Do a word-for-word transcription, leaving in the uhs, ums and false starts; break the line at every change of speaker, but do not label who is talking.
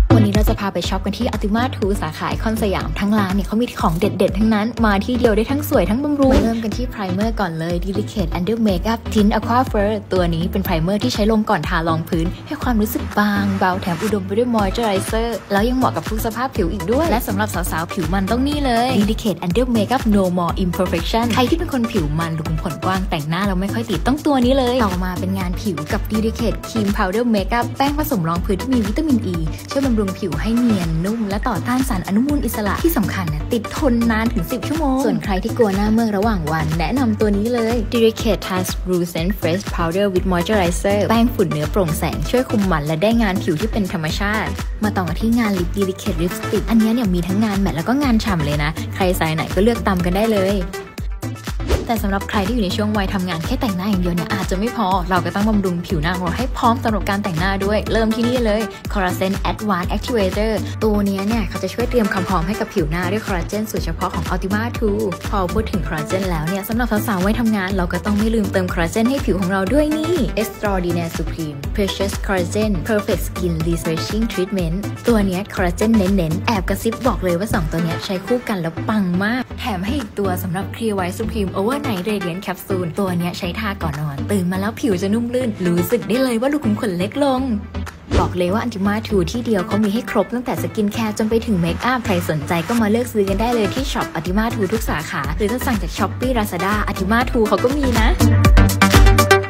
วันนี้เราจะพาไปช็อปกันที่ Ultima ทู สาขาไอคอนสยามทั้งร้านเนี่ยเขามีของเด็ดๆทั้งนั้นมาที่เดียวได้ทั้งสวยทั้งบำรุงเริ่มกันที่ไพรเมอร์ก่อนเลย Delicate Under Makeup Tint Aqua Fur ตัวนี้เป็นไพรเมอร์ที่ใช้ลงก่อนทารองพื้นให้ความรู้สึกบางเบาแถมอุดมไปด้วย Moisturizer แล้วยังเหมาะกับทุกสภาพผิวอีกด้วยและสำหรับสาวๆผิวมันต้องนี่เลย Delicate Under Makeup No More Imperfection ใครที่เป็นคนผิวมันรูขุมขนกว้างแต่งหน้าเราไม่ค่อยติดต้องตัวนี้เลยต่อมาเป็นงานผิวกับ Delicate Cream Powder Makeup แป้งผสมรองพื้นที่มีวิตามิน E ช่วยบำรุงผิวให้เนียนนุ่มและต่อต้านสารอนุมูลอิสระที่สำคัญนะติดทนนานถึงสิบชั่วโมงส่วนใครที่กลัวหน้าเมือกระหว่างวันแนะนำตัวนี้เลย Delicate Translucent Fresh Powder with Moisturizer แป้งฝุ่นเนื้อโปร่งแสงช่วยคุมมันและได้งานผิวที่เป็นธรรมชาติมาต่อกันที่งาน Lip Delicate Lipstick อันนี้เนี่ยมีทั้งงานแมตต์แล้วก็งานฉ่ำเลยนะใครสายไหนก็เลือกตามกันได้เลยแต่สำหรับใครที่อยู่ในช่วงวัยทำงานแค่แต่งหน้าอย่างเดียวเนี่ยอาจจะไม่พอเราก็ต้องบำรุงผิวหน้าของเราให้พร้อมสำหรับการแต่งหน้าด้วยเริ่มที่นี่เลย Collagen Advanced Activator ตัวนี้เนี่ยเขาจะช่วยเตรียมความพร้อมให้กับผิวหน้าด้วยคอลลาเจนสูตรเฉพาะของ Ultima ทู พอพูดถึงคอลลาเจนแล้วเนี่ยสำหรับสาวๆวัยทำงานเราก็ต้องไม่ลืมเติมคอลลาเจนให้ผิวของเราด้วยนี่ Extraordinaire Supreme Precious Collagen Perfect Skin Refreshing Treatment ตัวนี้คอลลาเจนเน้นๆแอบกระซิบบอกเลยว่าสองตัวนี้ใช้คู่กันแล้วปังมากแถมให้อีกตัวสำหรับ Clear White Supreme Overnight Radiant Capsule ตัวนี้ใช้ทาก่อนนอนตื่นมาแล้วผิวจะนุ่มลื่นรู้สึกได้เลยว่ารูขุมขนเล็กลงบอกเลยว่า Ultima ทู ที่เดียวเขามีให้ครบตั้งแต่สกินแคร์จนไปถึงเมคอัพใครสนใจก็มาเลือกซื้อกันได้เลยที่ช็อป Ultima ทู ทุกสาขาหรือถ้าสั่งจาก Shopee Lazada Ultima ทู เขาก็มีนะ